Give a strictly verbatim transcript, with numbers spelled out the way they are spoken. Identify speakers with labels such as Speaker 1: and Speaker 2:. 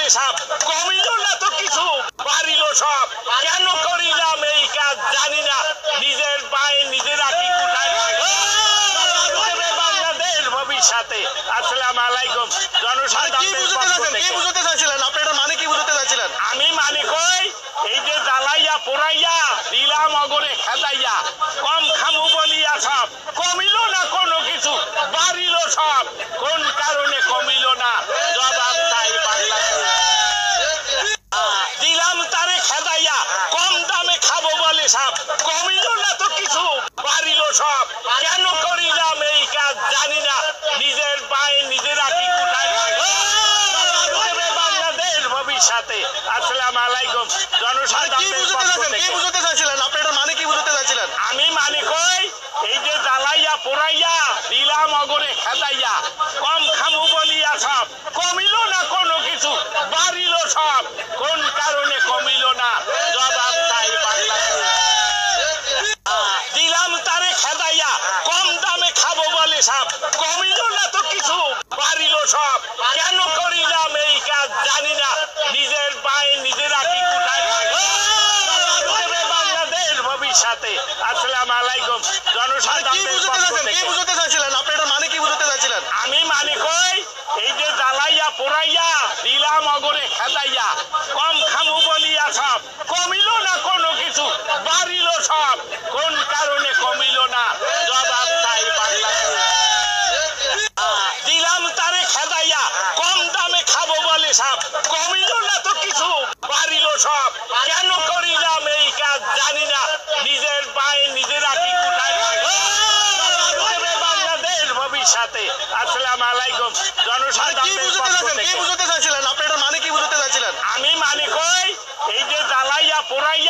Speaker 1: সাপ কমিল না তো কিছু বাড়িল সব কেন করিলাম এই কাজ জানি না নিজের পায়ে নিজে রাখি কোথায় বাংলাদেশ ভবিষ্যতে। আসসালামু আলাইকুম জনসাধারণ।
Speaker 2: কি বুঝতে চাইছিলেন আপনি? এটার মানে কি বুঝতে চাইছিলেন?
Speaker 1: আমি মানে কই এই যে জ্বালাইয়া পোড়াইয়া দিলাম অগরে খেদাইয়া কম খামু বলিয়া সব কমিল না কোনো কিছু বাড়িল সব কোন কারণে কমিল না জবাব চাই বাংলাদেশ। দিলাম তারে খেদাইয়া কম দামে খাবো বলে সাপ কমিল না তো কিছু বাড়িল সব কেন করিলাম এই কাজ জানি না নিজের পায়ে নিজে রাখি কোথায় বাংলাদেশ ভবিষ্যতে। আসসালামু আলাইকুম জনসাধারণ।
Speaker 2: কি বুঝতে চাইছিলেন আপনি? এটার মানে কি বুঝতে চাইছিলেন?
Speaker 1: আমি মানে কই এই যে জ্বালাইয়া পোড়াইয়া দিলাম অগরে খেদাইয়া কম খামু বলিয়া সব কমিল না কোনো কিছু বাড়িল সব কোন কারণে কমিল না জবাব চাই বাংলাদেশ। দিলাম তারে খেদাইয়া কম দামে খাবো বলে সাপ কমিল না তো কিছু বাড়িল সব কেন করিলাম এই কাজ জানি না নিজের পায়ে নিজে রাখি কোথায় বাংলাদেশ ভবিষ্যতে। আসসালামু আলাইকুম জনসাধারণ।
Speaker 2: কি বুঝতে চাইছিলেন আপনি? এটার মানে কি বুঝতে চাইছিলেন?
Speaker 1: আমি মানে কই এই যে জ্বালাইয়া পোড়াইয়া দিলাম অগরে খেদাইয়া কম খামু বলিয়া সব কমিল না কোনো কিছু বাড়িল সব কোন কারণে কমিল না জবাব চাই বাংলাদেশ। দিলাম তারে খেদাইয়া কম দামে খাবো বলে সাপ কমিল না তো কিছু বাড়িল সব কেন করিলাম এই কাজ জানি না নিজের পায়ে নিজে রাখি কোথায় বাংলাদেশ ভবিষ্যতে। আসসালামু আলাইকুম জনসাধারণ।
Speaker 2: কি বুঝতে চাইছিলেন আপনি? এটার মানে কি বুঝতে চাইছিলেন?
Speaker 1: আমি মানে কই এই যে জ্বালাইয়া পোড়াইয়া